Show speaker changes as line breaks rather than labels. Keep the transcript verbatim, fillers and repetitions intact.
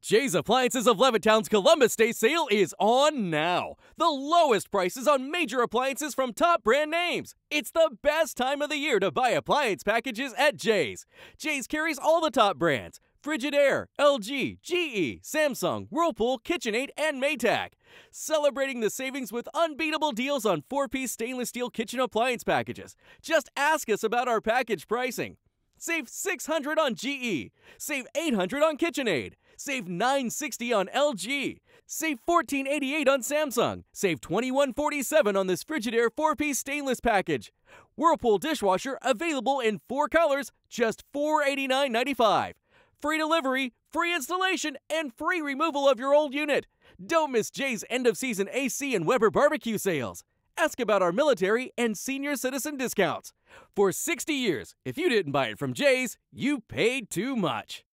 Jay's Appliances of Levittown's Columbus Day sale is on now. The lowest prices on major appliances from top brand names. It's the best time of the year to buy appliance packages at Jay's. Jay's carries all the top brands: Frigidaire, L G, G E, Samsung, Whirlpool, KitchenAid, and Maytag. Celebrating the savings with unbeatable deals on four-piece stainless steel kitchen appliance packages. Just ask us about our package pricing. Save six hundred dollars on G E. Save eight hundred dollars on KitchenAid. Save nine hundred sixty dollars on L G. Save one four eight eight on Samsung. Save twenty-one forty-seven on this Frigidaire four-piece stainless package. Whirlpool dishwasher available in four colors, just four eighty-nine ninety-five. Free delivery, free installation, and free removal of your old unit. Don't miss Jay's end-of-season A C and Weber barbecue sales. Ask about our military and senior citizen discounts. For sixty years, if you didn't buy it from Jay's, you paid too much.